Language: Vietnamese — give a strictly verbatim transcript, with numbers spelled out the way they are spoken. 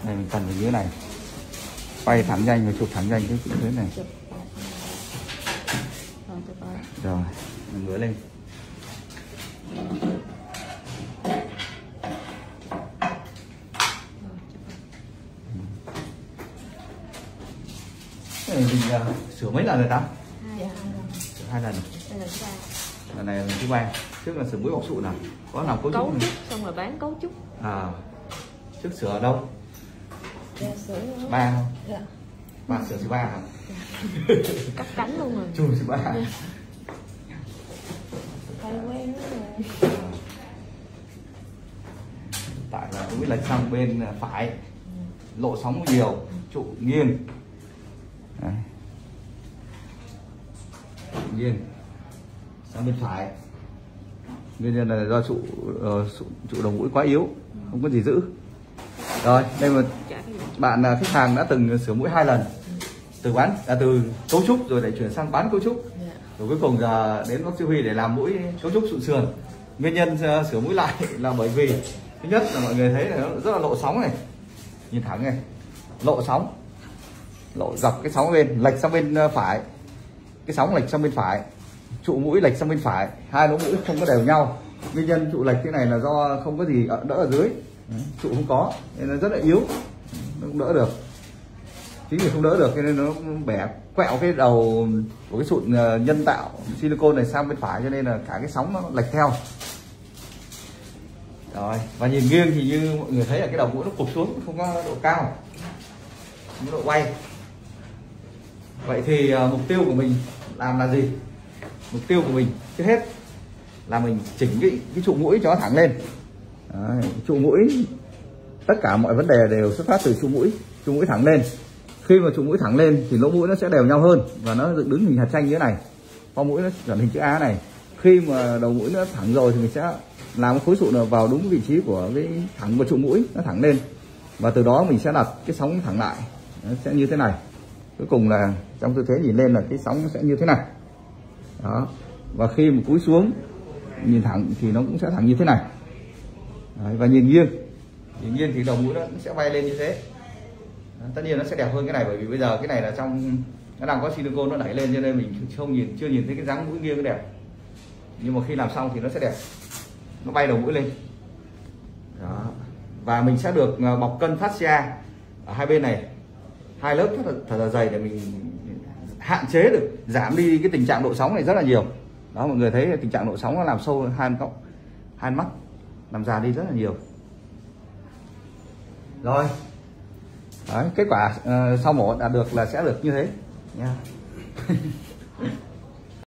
Này mình cần phải như thế này, quay thẳng nhanh và chụp thẳng nhanh cái thế này. Rồi mình ngửa lên. Cái này mình uh, sửa mấy lần rồi ta? Dạ, sửa hai lần. Đây là thứ ba. Lần này là lần thứ ba. Trước là sửa mũi bọc sụn nào? Có làm cấu, cấu trúc, trúc xong rồi bán cấu trúc. À, trước sửa ở đâu? Dạ, sửa Ba không? Dạ. Ba sửa thứ ba hả? Dạ. Cắt cánh luôn rồi. Chùm thứ ba. Dạ. Tay quen rồi. Tại là mũi lệch sang bên phải, lộ sóng nhiều, trụ nghiêng. Đấy. Nghiêng sang bên phải, nguyên nhân là do trụ uh, trụ đầu mũi quá yếu, không có gì giữ. Rồi đây mà bạn uh, khách hàng đã từng sửa mũi hai lần, từ bán à, từ cấu trúc rồi lại chuyển sang bán cấu trúc, rồi cuối cùng giờ đến bác Siêu Huy để làm mũi cấu trúc sụn sườn. Nguyên nhân uh, sửa mũi lại là bởi vì thứ nhất là mọi người thấy là nó rất là lộ sóng này, nhìn thẳng này, lộ sóng, lộ dọc cái sóng bên lệch sang bên phải, cái sóng lệch sang bên phải, trụ mũi lệch sang bên phải, hai lỗ mũi không có đều nhau. Nguyên nhân trụ lệch thế này là do không có gì đỡ ở dưới, trụ không có nên nó rất là yếu, nó không đỡ được. Chính vì không đỡ được nên nó bẻ quẹo cái đầu của cái sụn nhân tạo silicone này sang bên phải, cho nên là cả cái sóng nó lệch theo. Rồi, và nhìn nghiêng thì như mọi người thấy là cái đầu mũi nó cụp xuống, không có độ cao, không có độ quay. Vậy thì uh, mục tiêu của mình làm là gì? Mục tiêu của mình trước hết là mình chỉnh cái, cái trụ mũi cho nó thẳng lên. Đấy, trụ mũi, tất cả mọi vấn đề đều xuất phát từ trụ mũi, trụ mũi thẳng lên. Khi mà trụ mũi thẳng lên thì lỗ mũi nó sẽ đều nhau hơn và nó dựng đứng hình hạt chanh như thế này, kho mũi nó trở hình chữ A này. Khi mà đầu mũi nó thẳng rồi thì mình sẽ làm cái khối sụn vào đúng vị trí của cái thẳng của trụ mũi, nó thẳng lên, và từ đó mình sẽ đặt cái sóng thẳng lại, nó sẽ như thế này. Cuối cùng là trong tư thế nhìn lên là cái sóng nó sẽ như thế này đó, và khi mà cúi xuống nhìn thẳng thì nó cũng sẽ thẳng như thế này. Đấy, và nhìn nghiêng, nhìn nghiêng thì đầu mũi nó sẽ bay lên như thế. Đó, tất nhiên nó sẽ đẹp hơn cái này, bởi vì bây giờ cái này là trong nó đang có silicone nó đẩy lên, cho nên mình không nhìn chưa nhìn thấy cái dáng mũi nghiêng nó đẹp, nhưng mà khi làm xong thì nó sẽ đẹp, nó bay đầu mũi lên đó. Và mình sẽ được bọc cân fascia ở hai bên này, hai lớp thật là, thật là dày để mình hạn chế được, giảm đi cái tình trạng độ sóng này rất là nhiều. Đó, mọi người thấy tình trạng độ sóng nó làm sâu hai cọng hai mắt, làm già đi rất là nhiều. Rồi đấy, kết quả uh, sau mổ đạt được là sẽ được như thế nha.